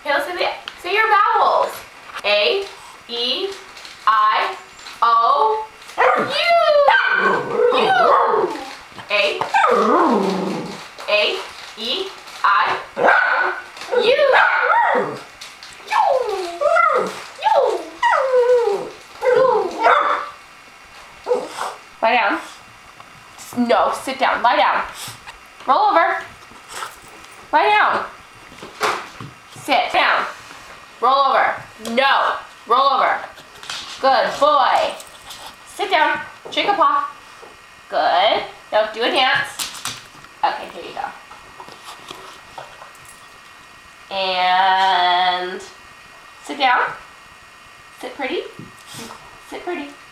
Okay, let's say your vowels. A, E, I, O, U. U. A, E, I, U. Lie down. No, sit down. Lie down. Roll over. Lie down. Sit down. Roll over. No. Roll over. Good boy. Sit down. Shake a paw. Good. Now do a dance. Okay, here you go. And sit down. Sit pretty. Sit pretty.